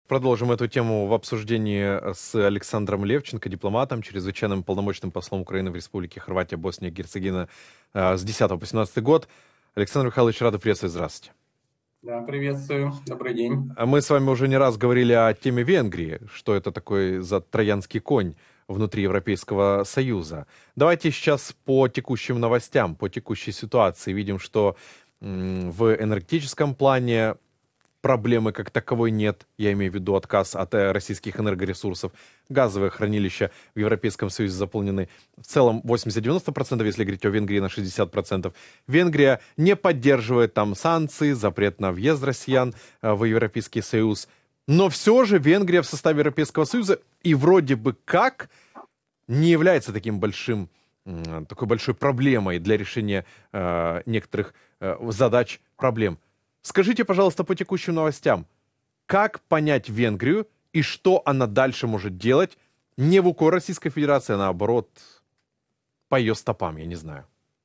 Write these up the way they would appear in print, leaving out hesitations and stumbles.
Продолжим эту тему в обсуждении с Александром Левченко, дипломатом, чрезвычайным полномочным послом Украины в Республике Хорватия, Босния и Герцеговина с 10 по 17 год. Александр Михайлович, рада приветствовать. Здравствуйте. Да, приветствую. Добрый день. Мы с вами уже не раз говорили о теме Венгрии, что это такой за троянский конь внутри Европейского Союза. Давайте сейчас по текущим новостям, по текущей ситуации. Видим, что в энергетическом плане проблемы как таковой нет, я имею в виду отказ от российских энергоресурсов. Газовые хранилища в Европейском Союзе заполнены в целом 80-90%, если говорить о Венгрии, на 60%. Венгрия не поддерживает там санкции, запрет на въезд россиян в Европейский Союз. Но все же Венгрия в составе Европейского Союза и вроде бы как не является такой большой проблемой для решения некоторых задач, проблем. Скажите, пожалуйста, по текущим новостям, как понять Венгрию и что она дальше может делать не в укор Российской Федерации, а наоборот, по ее стопам, я не знаю.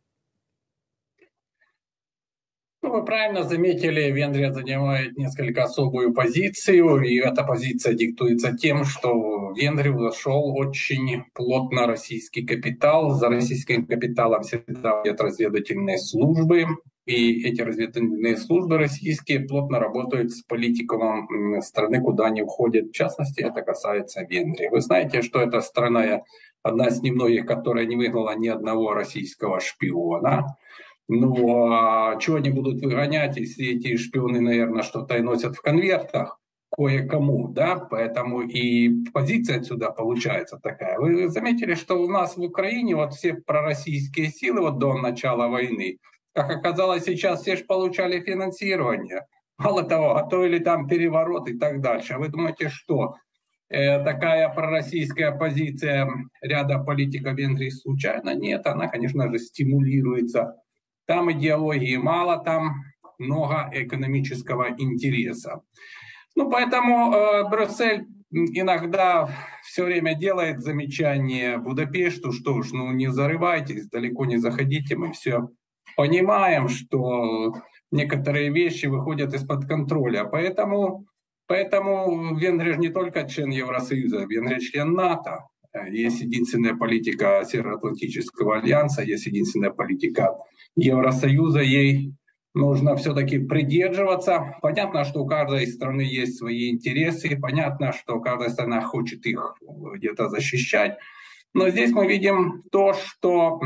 Вы правильно заметили, Венгрия занимает несколько особую позицию, и эта позиция диктуется тем, что в Венгрию зашел очень плотно российский капитал. За российским капиталом всегда идут разведывательные службы, и эти разведывательные службы российские плотно работают с политикумом страны, куда они входят. В частности, это касается Венгрии. Вы знаете, что эта страна одна из немногих, которая не выгнала ни одного российского шпиона. Ну, а чего они будут выгонять, если эти шпионы, наверное, что-то и носят в конвертах кое-кому, да? Поэтому и позиция отсюда получается такая. Вы заметили, что у нас в Украине вот все пророссийские силы вот до начала войны, как оказалось, сейчас все же получали финансирование. Мало того, готовили там переворот и так дальше. А вы думаете, что такая пророссийская позиция ряда политиков Венгрии случайно? Нет, она, конечно же, стимулируется. Там идеологии мало, там много экономического интереса. Ну, поэтому Брюссель иногда все время делает замечание Будапешту, что уж, ну, не зарывайтесь, далеко не заходите, мы все понимаем, что некоторые вещи выходят из-под контроля. Поэтому Венгрия же не только член Евросоюза, Венгрия член НАТО. Есть единственная политика Североатлантического альянса, есть единственная политика Евросоюза, ей нужно все-таки придерживаться. Понятно, что у каждой страны есть свои интересы, понятно, что каждая страна хочет их где-то защищать. Но здесь мы видим то, что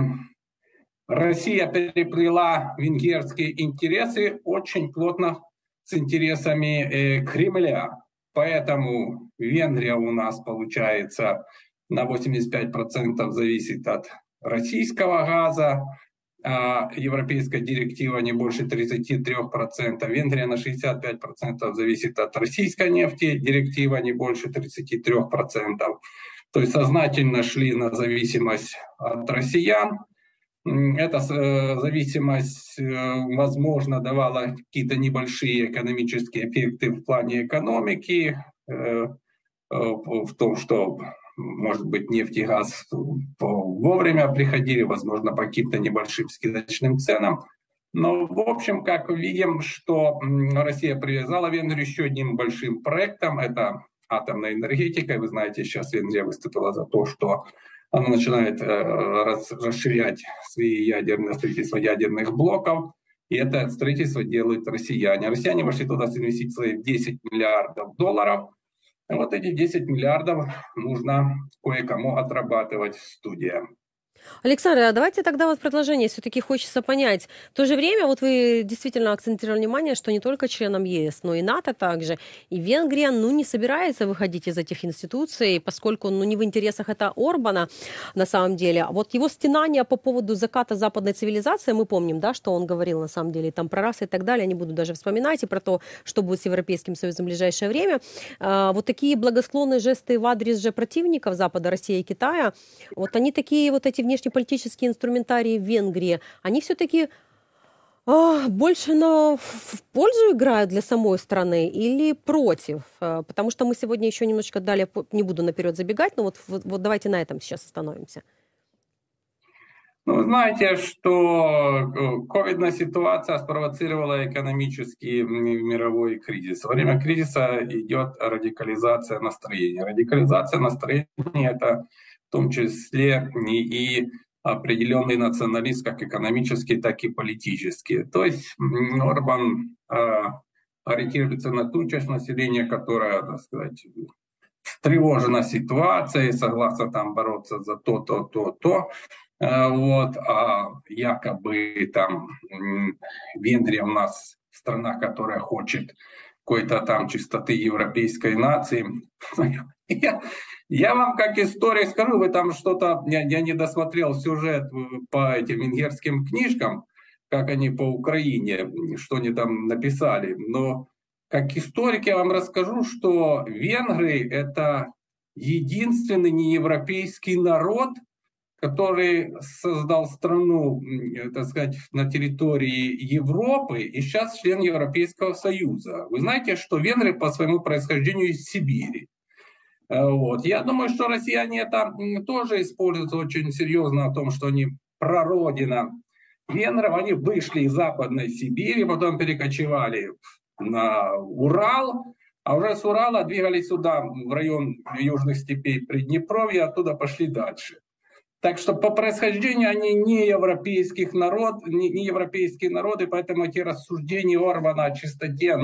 Россия переплела венгерские интересы очень плотно с интересами Кремля. Поэтому Венгрия у нас, получается, на 85% зависит от российского газа, а европейская директива не больше 33%. Венгрия на 65% зависит от российской нефти, директива не больше 33%. То есть сознательно шли на зависимость от россиян. Эта зависимость, возможно, давала какие-то небольшие экономические эффекты в плане экономики, в том, что, может быть, нефть и газ вовремя приходили, возможно, по каким-то небольшим скидочным ценам. Но, в общем, как видим, что Россия привязала Венгрию еще одним большим проектом, это атомная энергетика. Вы знаете, сейчас Венгрия выступила за то, что она начинает расширять строительство ядерных блоков, и это строительство делают россияне. Россияне вошли туда с инвестициями в 10 миллиардов долларов. И вот эти 10 миллиардов нужно кое-кому отрабатывать в студии. Александр, а давайте тогда вот предложение, все-таки хочется понять. В то же время, вот вы действительно акцентировали внимание, что не только членам ЕС, но и НАТО также. И Венгрия, не собирается выходить из этих институций, поскольку, не в интересах это Орбана на самом деле. А вот его стенания по поводу заката западной цивилизации, мы помним, да, что он говорил на самом деле, там про расы и так далее, не буду даже вспоминать, и про то, что будет с Европейским Союзом в ближайшее время. Вот такие благосклонные жесты в адрес же противников Запада, России и Китая, вот они такие вот эти внешнеполитические инструментарии в Венгрии, они все-таки больше в пользу играют для самой страны или против? Потому что мы сегодня еще немножечко далее, не буду наперед забегать, но вот давайте на этом сейчас остановимся. Ну, вы знаете, что ковидная ситуация спровоцировала экономический мировой кризис. Во время кризиса идет радикализация настроения. Радикализация настроения – это в том числе и определенный национализм, как экономический, так и политический. То есть Орбан ориентируется на ту часть населения, которая, так сказать, встревожена ситуацией, согласна там бороться за то. Вот, а якобы там Венгрия у нас страна, которая хочет какой-то там чистоты европейской нации. Я вам как историк скажу, вы там что-то, я не досмотрел сюжет по этим венгерским книжкам, как они по Украине, что они там написали, но как историк я вам расскажу, что венгры – это единственный неевропейский народ, который создал страну, так сказать, на территории Европы и сейчас член Европейского Союза. Вы знаете, что венгры по своему происхождению из Сибири. Вот. Я думаю, что россияне это тоже используют очень серьезно о том, что они прародина венгров. Они вышли из Западной Сибири, потом перекочевали на Урал, а уже с Урала двигались сюда, в район южных степей Приднепровья, оттуда пошли дальше. Так что по происхождению они не европейские народы, поэтому эти рассуждения Орбана о чистоте,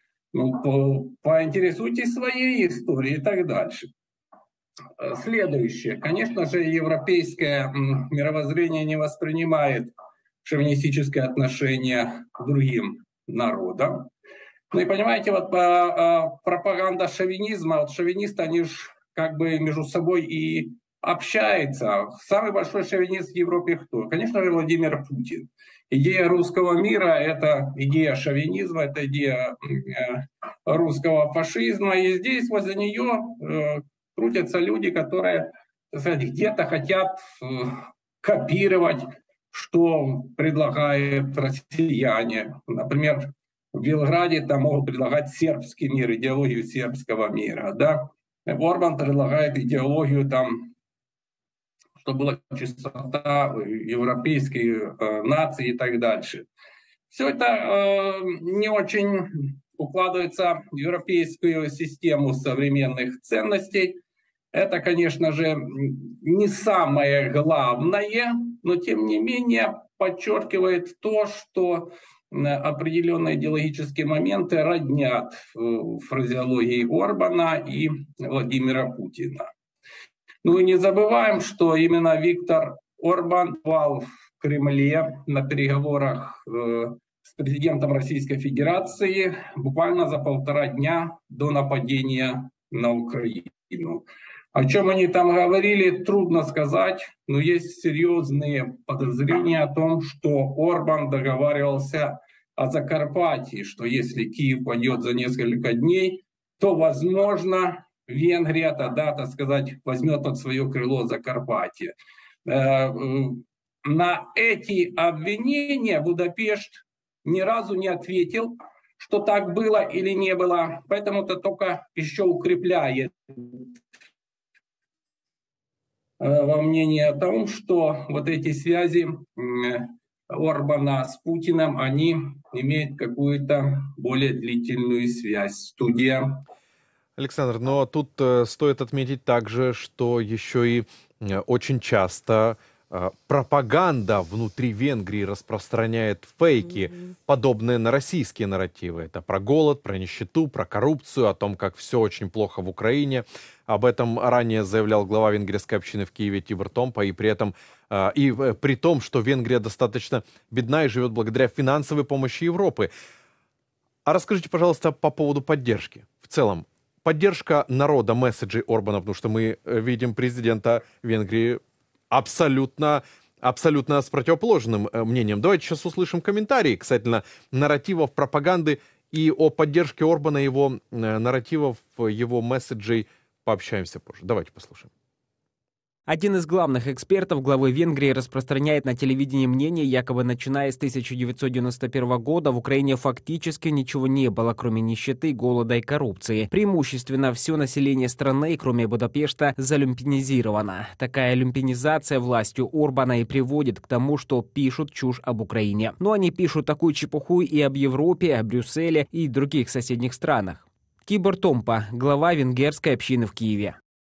поинтересуйтесь своей историей и так дальше. Следующее. Конечно же, европейское мировоззрение не воспринимает шовинистическое отношение к другим народам. Ну и понимаете, вот пропаганда шовинизма, вот шовинисты, они же как бы между собой и общаются. Самый большой шовинист в Европе кто? Конечно же, Владимир Путин. Идея русского мира – это идея шовинизма, это идея русского фашизма. И здесь возле нее крутятся люди, которые, так сказать, где-то хотят копировать, что предлагают россияне. Например, в Белграде там могут предлагать сербский мир, идеологию сербского мира. Да? Орбан предлагает идеологию там, что была чистота европейской нации и так дальше. Все это не очень укладывается в европейскую систему современных ценностей. Это, конечно же, не самое главное, но тем не менее подчеркивает то, что определенные идеологические моменты роднят фразеологии Орбана и Владимира Путина. Ну и не забываем, что именно Виктор Орбан был в Кремле на переговорах с президентом Российской Федерации буквально за 1,5 дня до нападения на Украину. О чем они там говорили, трудно сказать, но есть серьезные подозрения о том, что Орбан договаривался о Закарпатье, что если Киев пойдет за несколько дней, то, возможно, Венгрия тогда, так сказать, возьмет под свое крыло Закарпатье. На эти обвинения Будапешт ни разу не ответил, что так было или не было. Поэтому это только еще укрепляет во мнении о том, что вот эти связи Орбана с Путиным, они имеют какую-то более длительную связь. Студия. Александр, но тут стоит отметить также, что еще и очень часто пропаганда внутри Венгрии распространяет фейки, подобные на российские нарративы. Это про голод, про нищету, про коррупцию, о том, как все очень плохо в Украине. Об этом ранее заявлял глава венгерской общины в Киеве Тибор Томпа, и при том, что Венгрия достаточно бедна и живет благодаря финансовой помощи Европы. А расскажите, пожалуйста, по поводу поддержки. В целом, поддержка народа, месседжей Орбана, потому что мы видим президента Венгрии абсолютно с противоположным мнением. Давайте сейчас услышим комментарии касательно нарративов, пропаганды и о поддержке Орбана, его нарративов, его месседжей пообщаемся позже. Давайте послушаем. Один из главных экспертов главы Венгрии распространяет на телевидении мнение, якобы начиная с 1991 года в Украине фактически ничего не было, кроме нищеты, голода и коррупции. Преимущественно все население страны, кроме Будапешта, залюмпинизировано. Такая люмпинизация властью Орбана и приводит к тому, что пишут чушь об Украине. Но они пишут такую чепуху и об Европе, о Брюсселе и других соседних странах. Тибор Томпа, глава венгерской общины в Киеве.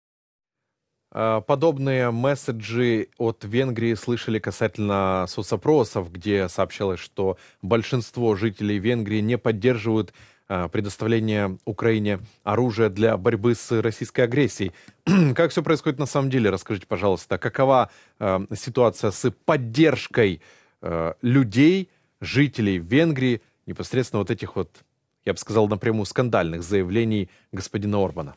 Подобные месседжи от Венгрии слышали касательно соцопросов, где сообщалось, что большинство жителей Венгрии не поддерживают предоставление Украине оружия для борьбы с российской агрессией. Как все происходит на самом деле? Расскажите, пожалуйста, какова ситуация с поддержкой людей, жителей Венгрии, непосредственно вот этих вот, я бы сказал, напрямую скандальных заявлений господина Орбана?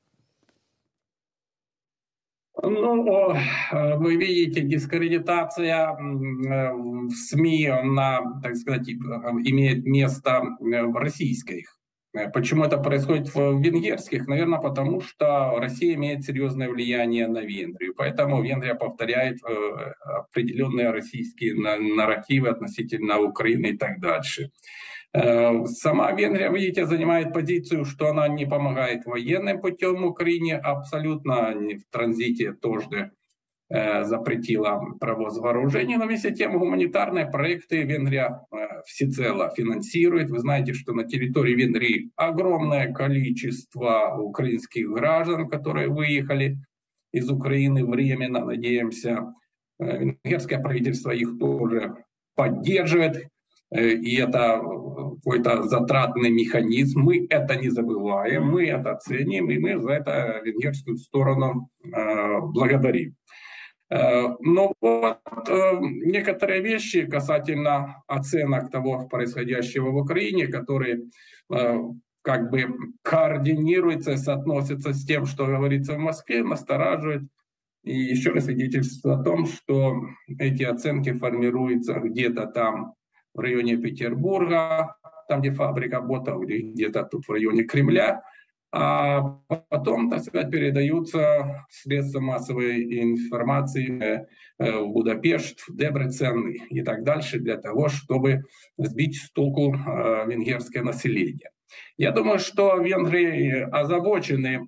Ну, вы видите, дискредитация в СМИ, она, так сказать, имеет место в российских. Почему это происходит в венгерских? Наверное, потому что Россия имеет серьезное влияние на Венгрию. Поэтому Венгрия повторяет определенные российские нарративы относительно Украины и так дальше. Сама Венгрия, видите, занимает позицию, что она не помогает военным путем Украине, абсолютно в транзите тоже запретила провоз вооружений, но вместе с тем гуманитарные проекты Венгрия всецело финансирует. Вы знаете, что на территории Венгрии огромное количество украинских граждан, которые выехали из Украины временно, надеемся. Венгерское правительство их тоже поддерживает. И это какой-то затратный механизм. Мы это не забываем, мы это ценим, и мы за это венгерскую сторону благодарим. Но вот некоторые вещи касательно оценок того происходящего в Украине, которые как бы координируются, соотносятся с тем, что говорится в Москве, настораживает. И еще раз свидетельствует о том, что эти оценки формируются где-то там в районе Петербурга, там, где фабрика Ботов, или где-то тут в районе Кремля, а потом, так сказать, передаются средства массовой информации в Будапешт, в Дебрецен и так дальше, для того, чтобы сбить с толку венгерское население. Я думаю, что венгры озабочены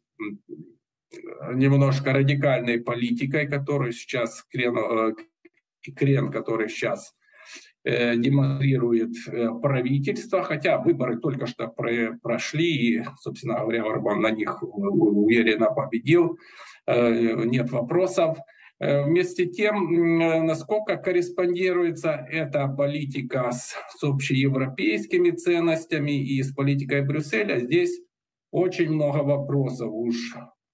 немножко радикальной политикой, которую сейчас крен, который сейчас демонстрирует правительство, хотя выборы только что прошли, и, собственно говоря, Орбан на них уверенно победил, нет вопросов. Вместе с тем, насколько корреспондируется эта политика с общеевропейскими ценностями и с политикой Брюсселя, здесь очень много вопросов. Уж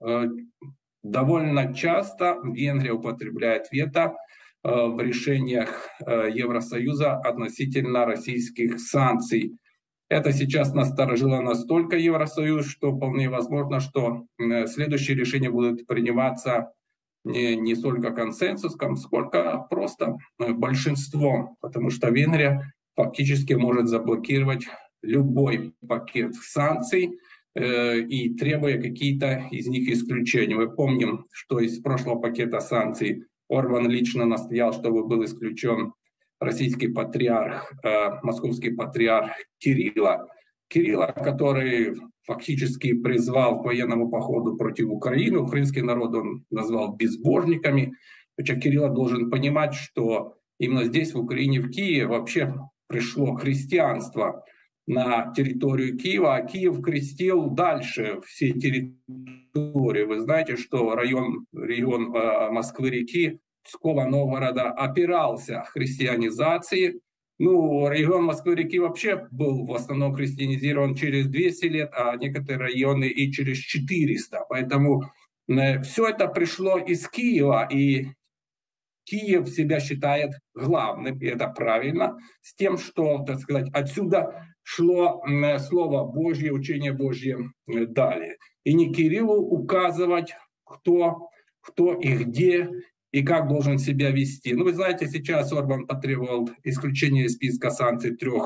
довольно часто Венгрия употребляет вето в решениях Евросоюза относительно российских санкций. Это сейчас насторожило настолько Евросоюз, что вполне возможно, что следующие решения будут приниматься не столько консенсусом, сколько просто большинством, потому что Венгрия фактически может заблокировать любой пакет санкций и требуя какие-то из них исключения. Мы помним, что из прошлого пакета санкций Орбан лично настоял, чтобы был исключен российский патриарх, московский патриарх Кирилла, который фактически призвал к военному походу против Украины. Украинский народ он назвал безбожниками. Хотя Кирилл должен понимать, что именно здесь, в Украине, в Киеве, вообще пришло христианство на территорию Киева, а Киев крестил дальше все территории. Вы знаете, что регион Москвы-реки, Пскова, Новгорода опирался христианизации. Ну, регион Москвы-реки вообще был в основном христианизирован через 200 лет, а некоторые районы и через 400. Поэтому все это пришло из Киева, и Киев себя считает главным, и это правильно, с тем, что, так сказать, отсюда шло Слово Божье, учение Божье далее. И не Кириллу указывать, кто и где, и как должен себя вести. Ну, вы знаете, сейчас Орбан потребовал исключения из списка санкций 3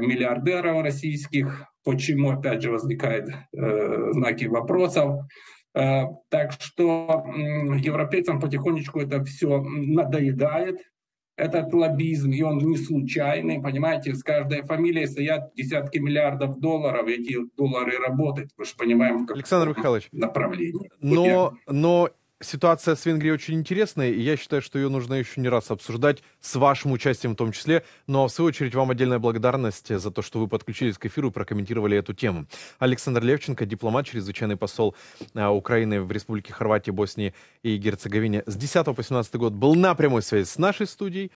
миллиардеров российских. Почему, опять же, возникают знаки вопросов. Так что европейцам потихонечку это все надоедает, этот лоббизм, и он не случайный, понимаете, с каждой фамилией стоят десятки миллиардов долларов, эти доллары работают, мы же понимаем, в Александр каком Михайлович, направлении. но ситуация с Венгрией очень интересная, и я считаю, что ее нужно еще не раз обсуждать, с вашим участием в том числе. Но, в свою очередь, вам отдельная благодарность за то, что вы подключились к эфиру и прокомментировали эту тему. Александр Левченко, дипломат, чрезвычайный посол Украины в Республике Хорватии, Боснии и Герцеговине с 10 по 17 год, был на прямой связи с нашей студией.